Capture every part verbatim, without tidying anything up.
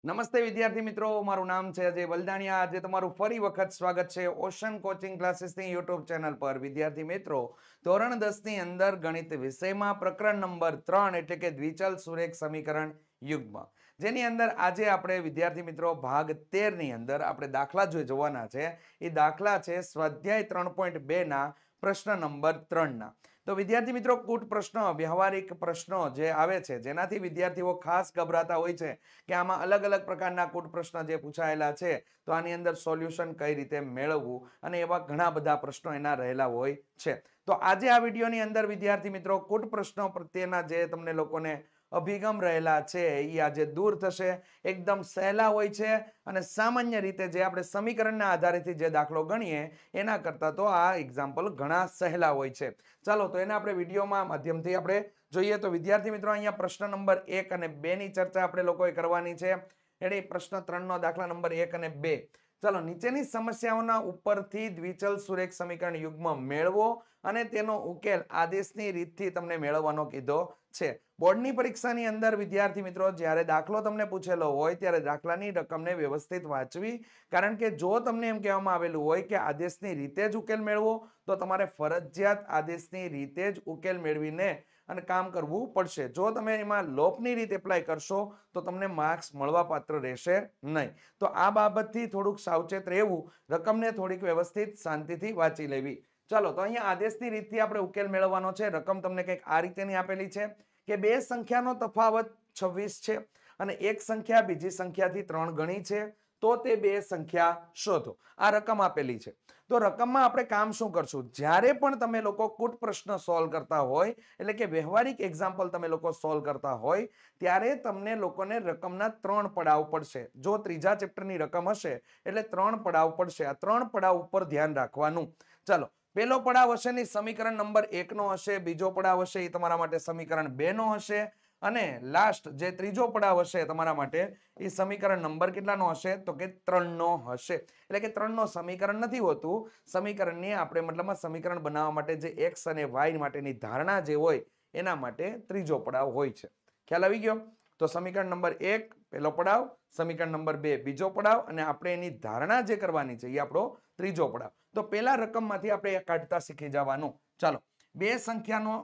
નમસ્તે વિદ્યાર્થી મિત્રો, મારું નામ છે અજય વલદાણિયા। આજે તમારું ફરી વખત સ્વાગત છે ઓશન કોચિંગ ક્લાસીસની યુટ્યુબ ચેનલ પર। વિદ્યાર્થી મિત્રો, ધોરણ દસ ની અંદર ગણિત વિષયમાં પ્રકરણ નંબર ત્રણ એટલે કે દ્વિચલ સુરેખ સમીકરણ યુગ્મ, જેની અંદર આજે આપણે વિદ્યાર્થી મિત્રો ભાગ તેર ની અંદર આપણે દાખલા જો જોવાના છે। એ દાખલા છે સ્વાધ્યાય ત્રણ પોઈન્ટ બે ના પ્રશ્ન નંબર ત્રણ ના। તો વિદ્યાર્થી મિત્રો, કુટ પ્રશ્ન વ્યવહારિક પ્રશ્નો જે આવે છે જેનાથી વિદ્યાર્થીઓ ખાસ ગભરાતા હોય છે કે આમાં અલગ અલગ પ્રકારના કુટ પ્રશ્ન જે પૂછાયેલા છે તો આની અંદર સોલ્યુશન કઈ રીતે મેળવવું અને એવા ઘણા બધા પ્રશ્નો એના રહેલા હોય છે। તો આજે આ વિડીયોની અંદર વિદ્યાર્થી મિત્રો કુટ પ્રશ્નો પ્રત્યેના જે તમને લોકોને અભિગમ રહેલા છે એ આજે દૂર થશે। એકદમ સહેલા હોય છે અને સામાન્ય રીતે જે આપણે સમીકરણના આધારેથી જે દાખલો ગણીએ એના કરતા તો આ એક્ઝામ્પલ ઘણા સહેલા હોય છે। ચાલો તો એને આપણે વિડીયોમાં માધ્યમથી આપણે જોઈએ। તો વિદ્યાર્થી મિત્રો, અહીંયા પ્રશ્ન નંબર એક અને બે ની ચર્ચા આપણે લોકોએ કરવાની છે। એટલે પ્રશ્ન ત્રણ નો દાખલા નંબર એક અને બે। ચાલો, નીચેની સમસ્યાઓના ઉપરથી દ્વિચલ સુરેખ સમીકરણ યુગ્મ મેળવો અને તેનો ઉકેલ આદેશની રીતથી તમને મેળવવાનો કીધો છે। બોર્ડની પરીક્ષાની અંદર વિદ્યાર્થી મિત્રો જ્યારે દાખલો તમને પૂછેલો હોય ત્યારે દાખલાની રકમને વ્યવસ્થિત વાંચવી, કારણ કે જો તમને એમ કહેવામાં આવેલું હોય કે આદેશની રીતે જ ઉકેલ મેળવો તો તમારે ફરજિયાત આદેશની રીતે જ ઉકેલ મેળવીને અને કામ કરવું પડશે। જો તમે એમાં લોપની રીત એપ્લાય કરશો તો તમને માર્ક્સ મળવા પાત્ર રહેશે નહીં। તો આ બાબતથી થોડુંક સાવચેત રહેવું, રકમને થોડીક વ્યવસ્થિત શાંતિથી વાંચી લેવી। ચાલો, તો અહીંયા આદેશની રીતથી આપણે ઉકેલ મેળવવાનો છે। રકમ તમને કંઈક આ રીતેની આપેલી છે કે બે સંખ્યાનો તફાવત છવ્વીસ છે અને એક સંખ્યા બીજી સંખ્યાથી ત્રણ ગણી છે, તો તે બે સંખ્યા શોધો। આ રકમ આપેલી છે। તો રકમમાં આપણે કામ શું કરશું? જ્યારે પણ તમે લોકો કુટ પ્રશ્ન સોલ્વ કરતા હોય, એટલે કે વ્યવહારિક એક્ઝામ્પલ તમે લોકો સોલ્વ કરતા હોય, ત્યારે તમને લોકોને રકમના ત્રણ પડાવ પડશે। જો ત્રીજા ચેપ્ટરની રકમ હશે એટલે ત્રણ પડાવ પડશે। આ ત્રણ પડાવ ઉપર ધ્યાન રાખવાનું। ચાલો, પહેલો પડાવ હશે ને સમીકરણ નંબર એક નો હશે, બીજો પડાવ હશે એ તમારા માટે સમીકરણ બે નો હશે અને લાસ્ટ જે ત્રીજો પડાવ હશે તમારા માટે એ સમીકરણ નંબર કેટલાનો હશે? તો કે ત્રણ નો હશે। એટલે કે ત્રણ નો સમીકરણ નથી હોતું, સમીકરણની આપણે મતલબમાં સમીકરણ બનાવવા માટે જે એક્સ અને વાય માટેની ધારણા જે હોય એના માટે ત્રીજો પડાવ હોય છે। ખ્યાલ આવી ગયો? તો સમીકરણ નંબર એક પહેલો પડાવ, સમીકરણ નંબર બે બીજો પડાવ અને આપણે એની ધારણા જે કરવાની છે એ આપણો ત્રીજો પડાવ। તો પહેલા રકમમાંથી આપણે કાઢતા શીખી જવાનું। ચાલો, બે સંખ્યાનો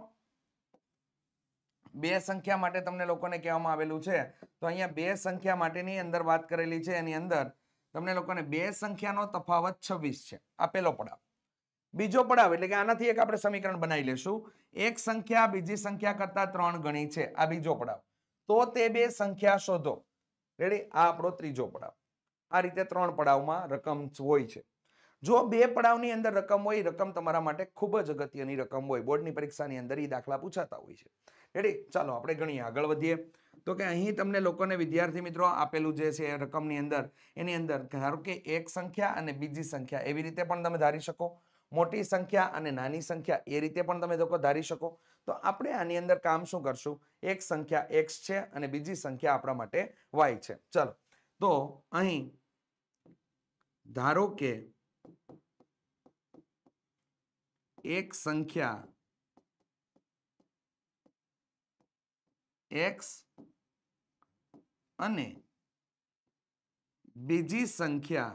બે સંખ્યા માટે તમને લોકોને કહેવામાં આવેલું છે, તો અહીંયા બે સંખ્યા માટેની અંદર વાત કરેલી છે। એની અંદર તમને લોકોને બે સંખ્યાનો તફાવત છવ્વીસ છે, આ પહેલો પડાવ। બીજો પડાવ એટલે કે આનાથી એક આપણે સમીકરણ બનાવી લેશું, એક સંખ્યા બીજી સંખ્યા કરતા ત્રણ ગણી છે, આ બીજો પડાવ। તો તે બે સંખ્યા શોધો। રેડી? આ આપણો ત્રીજો પડાવ। આ રીતે ત્રણ પડાવમાં રકમ હોય છે। જો બે પડાવની અંદર રકમ હોય, રકમ તમારા માટે ખૂબ જ અગત્યની રકમ હોય, બોર્ડની પરીક્ષાની અંદર એ દાખલા પૂછાતા હોય છે। રેડી? ચાલો આપણે ગણીએ, આગળ વધીએ। તો કે અહીં તમને લોકોને વિદ્યાર્થી મિત્રો આપેલું જે છે રકમની અંદર, એની અંદર ધારો કે એક સંખ્યા અને બીજી સંખ્યા એવી રીતે પણ તમે ધારી શકો, મોટી સંખ્યા અને નાની સંખ્યા એ રીતે પણ તમે લોકો ધારી શકો। તો આપણે આની અંદર કામ શું કરશું? એક સંખ્યા એક્સ છે અને બીજી સંખ્યા આપણા માટે વાય છે। ચાલો, તો અહીં ધારો કે એક સંખ્યા એક્સ અને બીજી સંખ્યા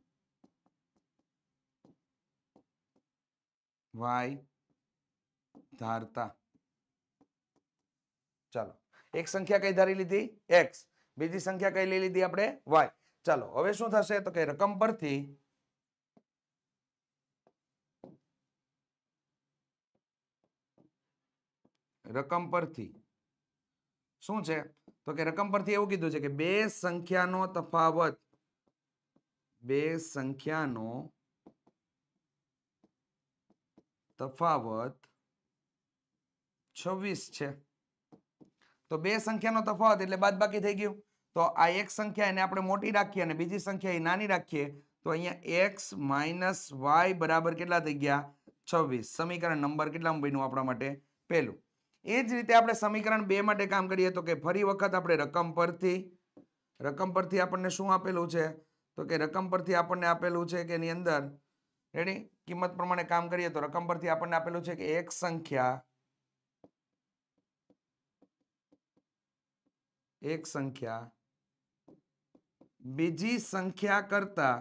વાય ધારતા। ચાલો, એક સંખ્યા કઈ ધારી લીધી? એક્સ। બીજી સંખ્યા કઈ લઈ લીધી આપણે? વાય। ચાલો, હવે શું થશે? તો કે રકમ પરથી રકમ પરથી શું છે? તો કે રકમ પરથી એવું કીધું છે કે બે સંખ્યાનો તફાવત બે સંખ્યાનો તફાવત છવ્વીસ છે। તો બે સંખ્યાનો તફાવત એટલે બાદબાકી થઈ ગયું। તો આ એક સંખ્યા એને આપણે મોટી રાખીએ અને બીજી સંખ્યા એ નાની રાખીએ, તો અહીંયા એક્સ માઇનસ વાય બરાબર કેટલા થઈ ગયા? છવ્વીસ। સમીકરણ નંબર કેટલામાં બન્યું આપણા માટે? પહેલું। એ જ રીતે આપણે સમીકરણ બે માટે કામ કરીએ તો કે ફરી વખત આપણે રકમ પરથી રકમ પરથી આપણને શું આપેલું છે? તો કે રકમ પરથી આપણને આપેલું છે કે એની અંદર રેડી કિંમત પ્રમાણે કામ કરીએ તો રકમ પરથી આપણને આપેલું છે કે એક સંખ્યા એક સંખ્યા બીજી સંખ્યા કરતા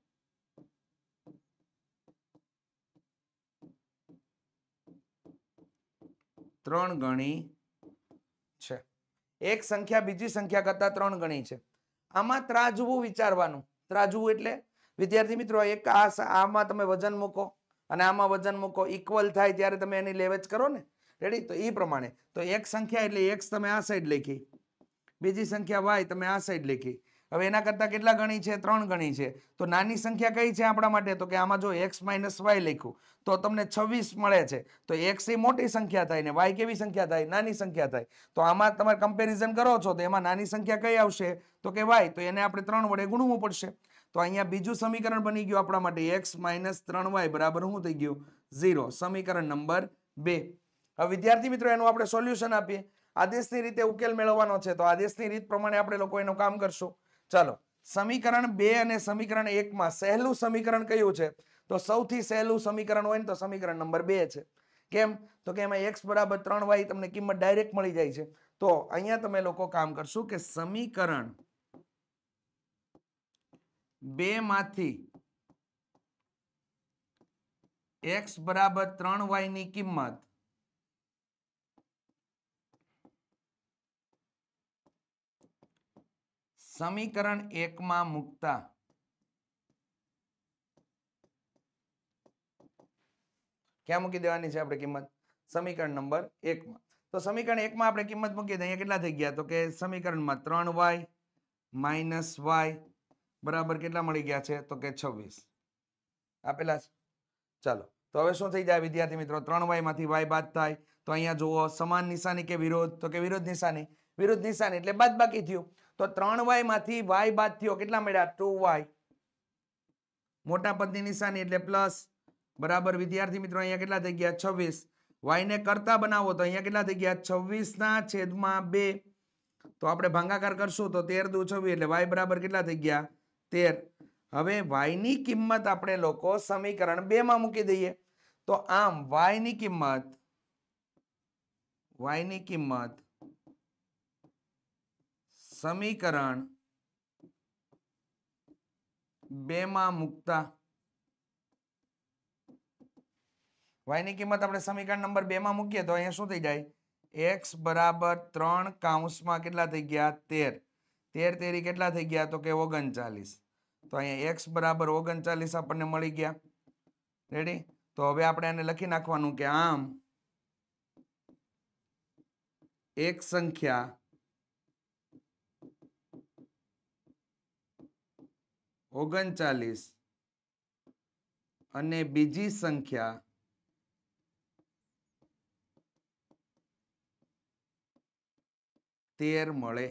ત્રણ ગણી છે. એક સંખ્યા બીજી સંખ્યા કરતા ત્રણ ગણી છે. આમાં ત્રાજવું વિચારવાનું. ત્રાજવું એટલે વિદ્યાર્થી મિત્રો એક આમાં તમે વજન મૂકો અને આમાં વજન મૂકો, ઇક્વલ થાય ત્યારે તમે એની લેવેચ કરો ને. રેડી? તો એ પ્રમાણે તો એક સંખ્યા એટલે એક્સ તમે આ સાઈડ લખી, બીજી સંખ્યા વાય તમે આ સાઈડ લખી. હવે એના કરતા કેટલા ગણી છે? ત્રણ ગણી છે. તો નાની સંખ્યા કઈ છે આપણા માટે? તો કે આમાં જો એક્સ માઇનસ વાય લખ્યું તો તમને છવ્વીસ મળે છે. તો એક્સ એ મોટી સંખ્યા થાય ને વાય કેવી સંખ્યા થાય? નાની સંખ્યા થાય. તો આમાં તમે કમ્પેરિઝન કરો છો તો એમાં નાની સંખ્યા કઈ આવશે? તો કે વાય. તો એને આપણે ત્રણ વડે ગુણવું પડશે. તો અહીંયા બીજું સમીકરણ બની ગયું આપણા માટે એક્સ માઇનસ ત્રણ વાય બરાબર શું થઈ ગયું? ઝીરો. સમીકરણ નંબર બે. હવે વિદ્યાર્થી મિત્રો એનું આપણે સોલ્યુશન આપીએ. આદેશની રીતે ઉકેલ મેળવવાનો છે તો આદેશની રીત પ્રમાણે આપણે લોકો એનું કામ કરશું. ચાલો, સમીકરણ બે અને સમીકરણ એક માં સહેલું સમીકરણ કયું છે? તો સૌથી સહેલું સમીકરણ હોય ને તો સમીકરણ નંબર બે છે. કેમ? તો કે એમાં એક્સ બરાબર ત્રણ વાય તમને કિંમત ડાયરેક્ટ મળી જાય છે. તો અહીંયા તમે લોકો કામ કરશું કે સમીકરણ બે માંથી એક્સ બરાબર ત્રણ વાય ની કિંમત સમીકરણ એક માં મૂકતા ક્યાં મૂકી દેવાની છે આપણે કિંમત? સમીકરણ નંબર એક માં. તો સમીકરણ એક માં આપણે કિંમત મૂકી દઈએ. અહીંયા કેટલા થઈ ગયા? તો કે સમીકરણમાં ત્રણ વાય માઇનસ વાય બરાબર કેટલા મળી ગયા છે? તો કે છવ્વીસ આપેલા છે. ચાલો, તો હવે શું થઈ જાય વિદ્યાર્થી મિત્રો? ત્રણ વાય માંથી વાય બાદ થાય તો અહીંયા જુઓ સમાન નિશાની કે વિરોધ? તો કે વિરોધ નિશાની. વિરોધ નિશાની એટલે બાદ બાકી થયું. તો ત્રણ વાય માંથી વાય બાદ થયો કેટલા મળ્યા? ટુ વાય. મોટા પદની નિશાની એટલે પ્લસ બરાબર વિદ્યાર્થી મિત્રો અહીંયા કેટલા થઈ ગયા? છવ્વીસ. વાય ને કરતા બનાવો તો અહીંયા કેટલા થઈ ગયા? છવ્વીસ ના છેદમાં બે. તો આપણે ભાગાકાર કરશું તો તેર દુ છવ્વીસ એટલે વાય બરાબર કેટલા થઈ ગયા? તેર. હવે વાય ની કિંમત આપણે લોકો સમીકરણ બે માં મૂકી દઈએ. તો આમ વાય ની કિંમત વાય ની કિંમત સમીકરણ બે માં મૂકતા વાય ની કિંમત આપણે સમીકરણ નંબર બે માં મૂકીએ તો અહીંયા શું થઈ જાય? એક્સ બરાબર ત્રણ કાઉન્સમાં કેટલા થઈ ગયા? તેર. તેર તેરી કેટલા થઈ ગયા? તો કે ઓગણચાલીસ. તો અહીંયા એક્સ બરાબર ઓગણચાલીસ આપણને મળી ગયા. રેડી? તો હવે આપણે આને લખી નાખવાનું કે આમ એક સંખ્યા ઓગણચાલીસ અને બીજી સંખ્યા તેર મળે.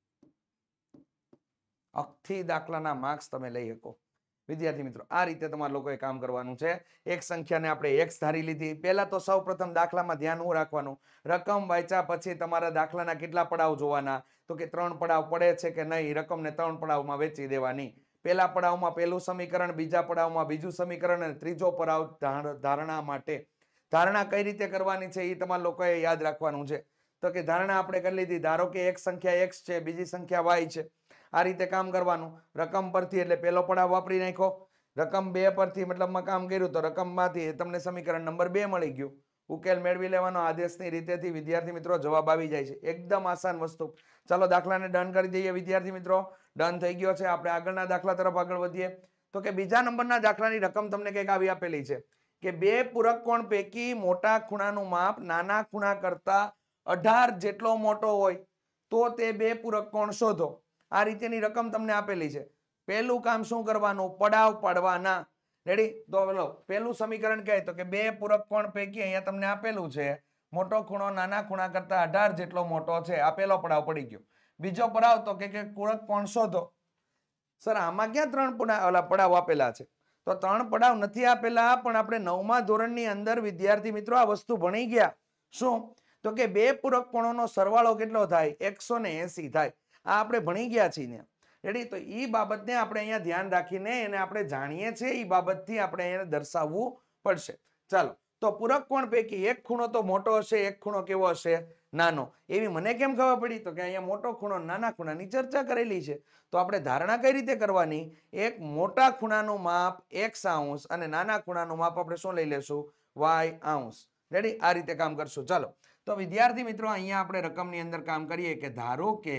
અખથી દાખલાના માર્ક્સ તમે લઈ શકો. વિદ્યાર્થી મિત્રો આ રીતે તમારે લોકોએ કામ કરવાનું છે. એક સંખ્યાને આપણે એક્સ ધારી લીધી. પહેલા તો સૌ પ્રથમ દાખલામાં ધ્યાન હું રાખવાનું? રકમ વાંચ્યા પછી તમારા દાખલાના કેટલા પડાવ જોવાના? તો કે ત્રણ પડાવ પડે છે કે નહીં? રકમને ત્રણ પડાવમાં વેચી દેવાની. પહેલા પડાવમાં પહેલું સમીકરણ, બીજા પડાવમાં બીજું સમીકરણ અને ત્રીજો પડાવ ધારણા માટે. ધારણા કઈ રીતે કરવાની છે એ તમારા લોકોએ યાદ રાખવાનું છે. તો કે ધારણા આપણે કરી લીધી. ધારો કે એક સંખ્યા એક્સ છે, બીજી સંખ્યા વાય છે. આ રીતે કામ કરવાનું. રકમ પરથી એટલે પહેલો પડાવ વાપરી નાખો. રકમ બે પરથી મતલબમાં કામ કર્યું તો રકમમાંથી તમને સમીકરણ નંબર બે મળી ગયું. ઉકેલ મેળવી લેવાનો. આદેશની રીતેથી વિદ્યાર્થી મિત્રો જવાબ આવી જાય છે. એકદમ આસાન વસ્તુ. ચાલો દાખલાને ડન કરી દઈએ વિદ્યાર્થી મિત્રો. ડન થઈ ગયો છે. આપણે આગળના દાખલા તરફ આગળ વધીએ. તો કે બીજા નંબરના દાખલાની રકમ તમને કંઈક આવી આપેલી છે કે બે પૂરક કોણ પૈકી મોટા ખૂણાનું માપ નાના ખૂણા કરતા અઢાર જેટલો મોટો હોય તો તે બે પૂરક કોણ શોધો. આ રીતેની રકમ તમને આપેલી છે. પહેલું કામ શું કરવાનું? પડાવ પાડવાના. રેડી? તો બોલો પહેલું સમીકરણ કહે તો કે બે પૂરક કોણ પૈકી અહીંયા તમને આપેલું છે મોટો ખૂણો નાના ખૂણા કરતા અઢાર જેટલો મોટો છે. આ પહેલો પડાવ પડી ગયો. બીજો પડાવ તો કે પૂરક કોણ શોધો. સર આમાં ક્યાં ત્રણ પડાવ આપેલા છે? તો ત્રણ પડાવ નથી આપેલા, પણ આપણે નવમા ધોરણની અંદર વિદ્યાર્થી મિત્રો આ વસ્તુ ભણી ગયા. શું? તો કે બે પૂરક કોણોનો સરવાળો કેટલો થાય? એકસો ને એસી થાય. આ આપણે ભણી ગયા છીએ. રેડી? તો એ બાબતને આપણે અહીંયા ધ્યાન રાખીને એને આપણે જાણીએ છીએ એ બાબતથી આપણે અહીંયા દર્શાવવું પડશે. ચાલો, તો પૂરક કોણ પૈકી એક ખૂણો તો મોટો હશે, એક ખૂણો કેવો હશે? નાનો. એવી મને કેમ ખબર પડી? તો કે અહીંયા મોટો ખૂણો નાના ખૂણાની ચર્ચા કરેલી છે. તો આપણે ધારણા કઈ રીતે કરવાની? એક મોટા ખૂણાનું માપ એક્સ અંશ અને નાના ખૂણાનું માપ આપણે શું લઈ લેશું? વાય અંશ. રેડી? આ રીતે કામ કરશું. ચાલો, તો વિદ્યાર્થી મિત્રો અહીંયા આપણે રકમની અંદર કામ કરીએ કે ધારો કે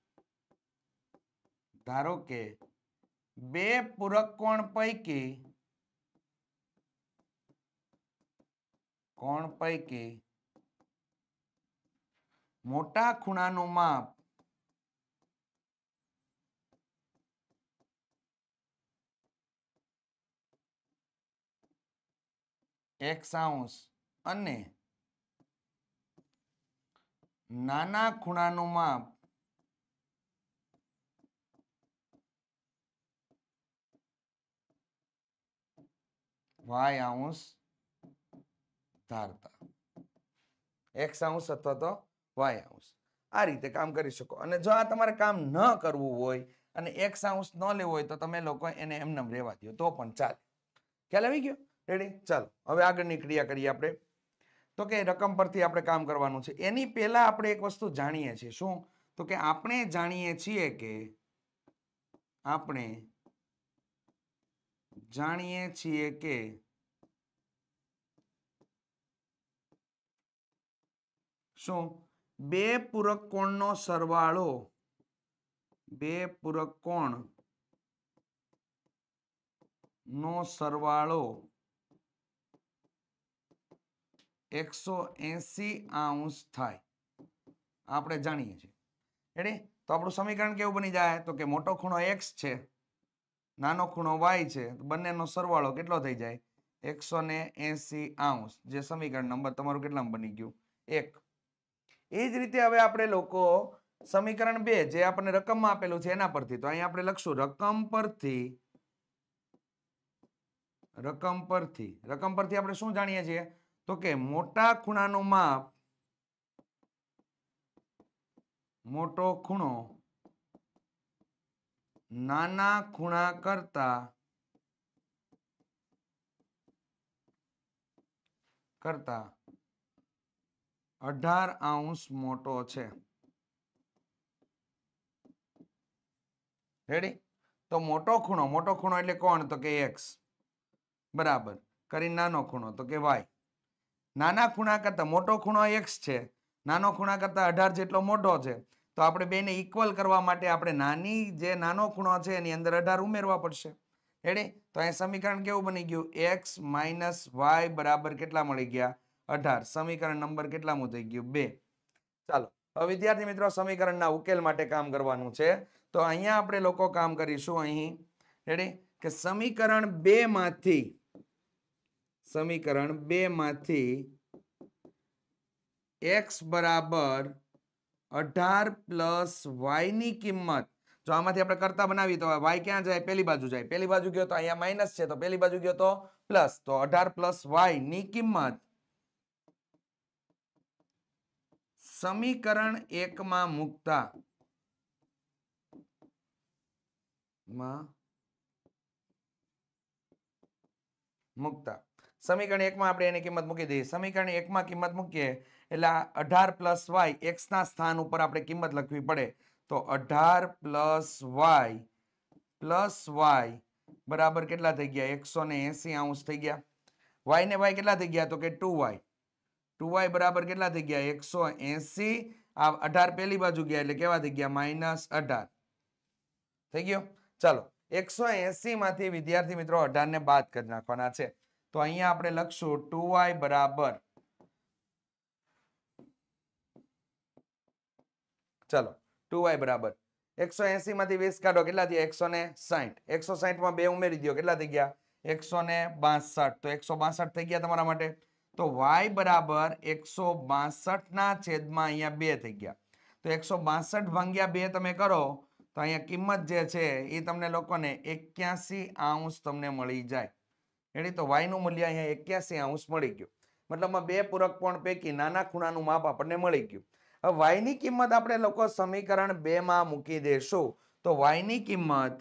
ધારો કે બે પૂરક કોણ પૈકી કોણ પૈકી મોટા ખૂણાનું માપ એક્સ અંશ અને નાના ખૂણાનું માપ વાય અંશ ધારતા. એક્સ અંશ અથવા તો વાય અંશ. આ રીતે કામ કરી શકો. અને જો આ તમારે કામ ન કરવું હોય અને એક્સ અંશ ન લેવો હોય તો તમે લોકો એને એમને રહેવા દો તો પણ ચાલે. ખ્યાલ આવી ગયો? રેડી? ચાલો હવે આગળની ક્રિયા કરીએ આપણે. તો કે રકમ પરથી આપણે કામ કરવાનું છે. એની પહેલા આપણે એક વસ્તુ જાણીએ છીએ. શું? તો કે આપણે જાણીએ છીએ કે આપણે જાણીએ છીએ કે શું? બે પૂરક કોણનો સરવાળો બે પૂરક કોણ નો સરવાળો એકસો એસી અંશ થાય. આપણે જાણીએ છીએ. રેડી? તો આપણું સમીકરણ કેવું બની જાય? તો કે મોટો ખૂણો એક્સ છે, નાનો ખૂણો વાય છે, બંનેનો સરવાળો કેટલો થઈ જાય? એકસો ને એસી અંશ. જે સમીકરણ નંબર તમારું કેટલામાં બની ગયું? એક. એ જ રીતે હવે આપણે લોકો સમીકરણ બે જે આપણને રકમમાં આપેલું છે એના પરથી, તો અહીંયા આપણે લખશું રકમ પરથી રકમ પરથી રકમ પરથી આપણે શું જાણીએ છીએ? તો કે મોટા ખૂણાનું માપ મોટો ખૂણો નાના ખૂણા કરતા કરતા અઢાર અંશ મોટો છે. રેડી? તો મોટો ખૂણો મોટો ખૂણો એટલે કોણ? તો કે એક્સ બરાબર કરી નાનો ખૂણો તો કે વાય. નાના ખૂણા કરતા મોટો ખૂણો એક્સ છે, નાનો ખૂણા કરતા અઢાર જેટલો મોટો છે. તો આપણે બેને ઇક્વલ કરવા માટે આપણે નાની જે નાનો ખૂણો છે એની અંદર અઢાર ઉમેરવા પડશે. રેડી? તો અહીં સમીકરણ કેવું બની ગયું? એક્સ માઇનસ વાય બરાબર કેટલા મળી ગયા? અઢાર. સમીકરણ નંબર કેટલામું થઈ ગયું? બે. ચાલો હવે વિદ્યાર્થી મિત્રો સમીકરણના ઉકેલ માટે કામ કરવાનું છે. તો અહીંયા આપણે લોકો કામ કરીશું. અહીં રેડી? કે સમીકરણ બે માંથી સમીકરણ બે માંથી એક્સ બરાબર અઢાર પ્લસ વાય ની કિંમત, જો આમાંથી આપણે કરતા બનાવી તો વાય ક્યાં જાય? પેલી બાજુ જાય. પેલી બાજુ ગયો તો અહીંયા માઇનસ છે, તો પેલી બાજુ ગયો તો પ્લસ. તો અઢાર પ્લસ વાય ની કિંમત સમીકરણ એક માં મૂકતા માં મૂકતા સમીકરણ એક માં આપણે એની કિંમત મૂકી દઈએ. સમીકરણ એક માં કિંમત મૂકીએ એટલે અઢાર પ્લસ વાય એક્સ ના સ્થાન ઉપર આપણે કિંમત લખવી પડે. તો અઢાર પ્લસ વાય પ્લસ વાય બરાબર કેટલા થઈ ગયા? એકસો ને એસી અંશ થઈ ગયા. વાય ને વાય કેટલા થઈ ગયા? તો કે ટુ વાય. ટુ વાય બરાબર કેટલા થઈ ગયા? એકસો એસી. આ અઢાર પેલી બાજુ ગયા એટલે કેવા થઈ ગયા? માઇનસ અઢાર થઈ ગયો. ચાલો એકસો એસી માંથી વિદ્યાર્થી મિત્રો અઢાર ને બાદ કરી નાખવાના છે. તો અહીંયા આપણે લખશું ટુ વાય બરાબર, ચલો ટુ વાય બરાબર એકસો એસી માંથી વીસ કાઢો કેટલા થયા? એકસો ને સાઠ. એકસો સાઠ માં બે ઉમેરી દો કેટલા થઈ ગયા? એકસો ને બાસઠ. તો એકસો બાસઠ થઈ ગયા તમારા માટે. તો વાય બરાબર એકસો બાસઠ ના છેદમાં અહીંયા બે થઈ ગયા. તો એકસો બાસઠ ભાગ્યા બે તમે કરો તો અહીંયા કિંમત જે છે એ તમને લોકોને એક્યાસી અંશ તમને મળી જાય. રેડી? તો વાય નું મૂલ્ય અહીંયા એક્યાસી અંશ મળી ગયું. મતલબમાં બે પૂરક કોણ પૈકી નાના ખૂણાનું માપ આપણને મળી ગયું. હવે વાય ની કિંમત આપણે લોકો સમીકરણ બે માં મૂકી દેશું. તો વાય ની કિંમત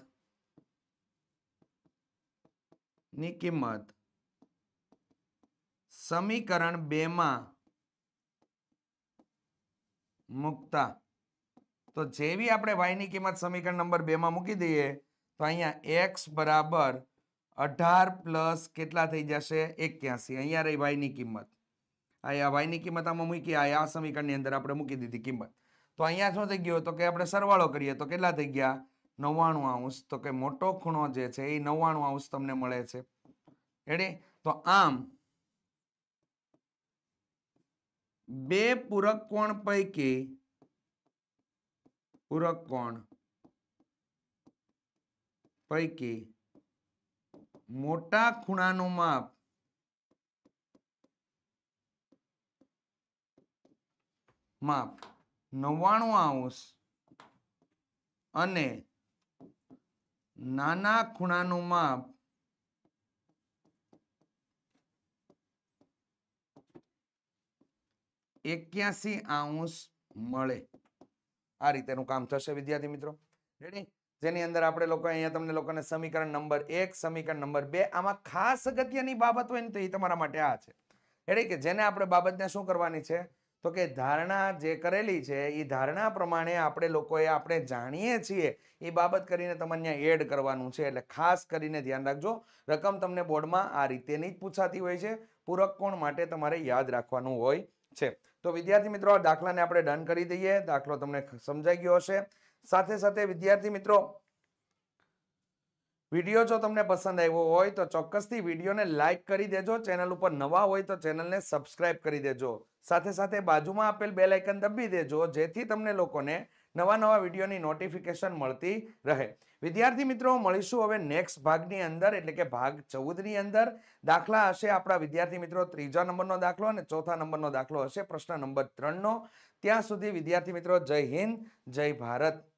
ની કિંમત સમીકરણ બે માં મૂકતા તો જેવી આપણે y ની કિંમત સમીકરણ નંબર બે માં મૂકી દઈએ તો અહીંયા x બરાબર અઢાર પ્લસ કેટલા થઈ જશે એક્યાસી. અહીંયા રહી y ની કિંમત, અહીંયા y ની કિંમત આમાં મૂકી, આ સમીકરણની અંદર આપણે મૂકી દીધી કિંમત. તો અહીંયા શું થઈ ગયું તો કે આપણે સરવાળો કરીએ તો કેટલા થઈ ગયા નવ્વાણું અંશ. તો કે મોટો ખૂણો જે છે એ નવ્વાણું અંશ તમને મળે છે. રેડી? તો આમ બે પૂરક કોણ પૈકી પૂરક કોણ પૈકી મોટા ખૂણાનું માપ માપ નવ્વાણું અંશ અને નાના ખૂણાનું માપ એક્યાસી અંશ મળે. આ રીતેનું કામ થશે વિદ્યાર્થી મિત્રો. રેડી? જેની અંદર આપણે લોકો અહીંયા તમને લોકોને સમીકરણ નંબર એક, સમીકરણ નંબર બે, આમાં ખાસ અગત્યની બાબત હોય ને તો એ તમારા માટે આ છે. રેડી? કે જેને આપણે બાબતને શું કરવાની છે તો કે ધારણા જે કરેલી છે એ ધારણા પ્રમાણે આપણે લોકોએ આપણે જાણીએ છીએ એ બાબત કરીને તમને અહીંયા એડ કરવાનું છે. એટલે ખાસ કરીને ધ્યાન રાખજો. રકમ તમને બોર્ડમાં આ રીતેની જ પૂછાતી હોય છે. પૂરક કોણ માટે તમારે યાદ રાખવાનું હોય છે. તો વિદ્યાર્થી મિત્રો દાખલાને આપણે ડન કરી દઈએ. દાખલો તમને સમજાઈ ગયો હશે. સાથે સાથે વિદ્યાર્થી મિત્રો વિડીયો જો તમને પસંદ આવ્યો હોય તો ચોક્કસથી વિડીયોને લાઈક કરી દેજો. ચેનલ ઉપર નવા હોય તો ચેનલને સબસ્ક્રાઇબ કરી દેજો. સાથે સાથે બાજુમાં આપેલ બેલ આઇકન દબી દેજો જેથી તમને લોકોને નવા નવા વિડીયોની નોટિફિકેશન મળતી રહે. વિદ્યાર્થી મિત્રો મળીશું હવે નેક્સ્ટ ભાગની અંદર એટલે કે ભાગ ચૌદ ની અંદર. દાખલા હશે આપણા વિદ્યાર્થી મિત્રો ત્રીજા નંબરનો દાખલો અને ચોથા નંબરનો દાખલો હશે પ્રશ્ન નંબર ત્રણ નો. ત્યાં સુધી વિદ્યાર્થી મિત્રો જય હિન્દ, જય ભારત.